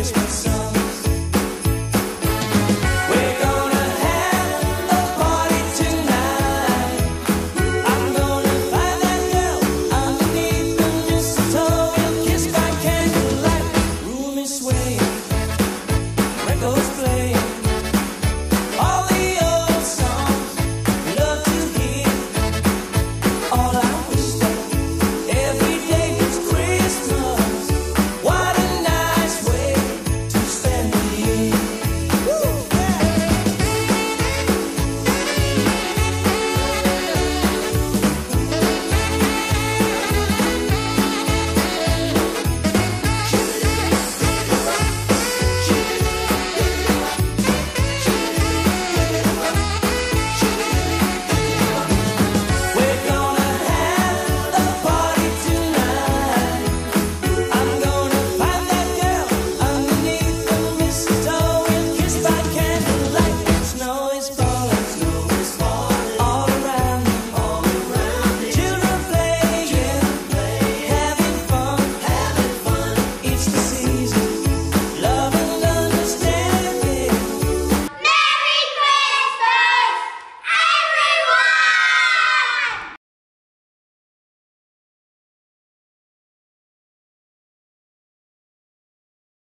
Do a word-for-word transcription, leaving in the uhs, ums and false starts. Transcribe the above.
Christmas songs. We're gonna have a party tonight. I'm gonna find that girl underneath the mistletoe. We'll kiss by candlelight. Room is swaying, records